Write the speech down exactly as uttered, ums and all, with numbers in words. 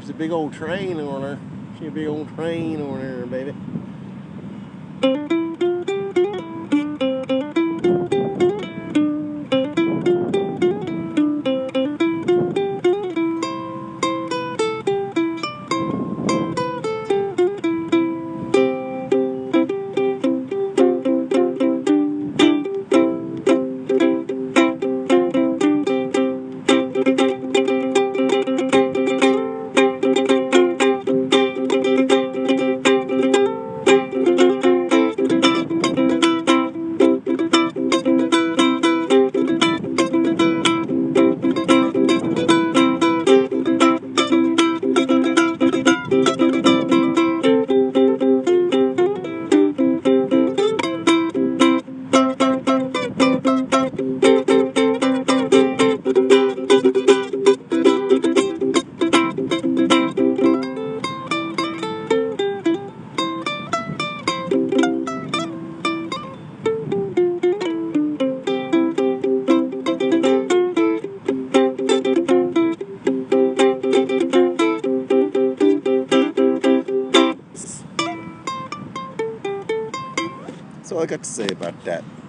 There's a big old train on there. See a big old train on there, baby. That's all I got to say about that.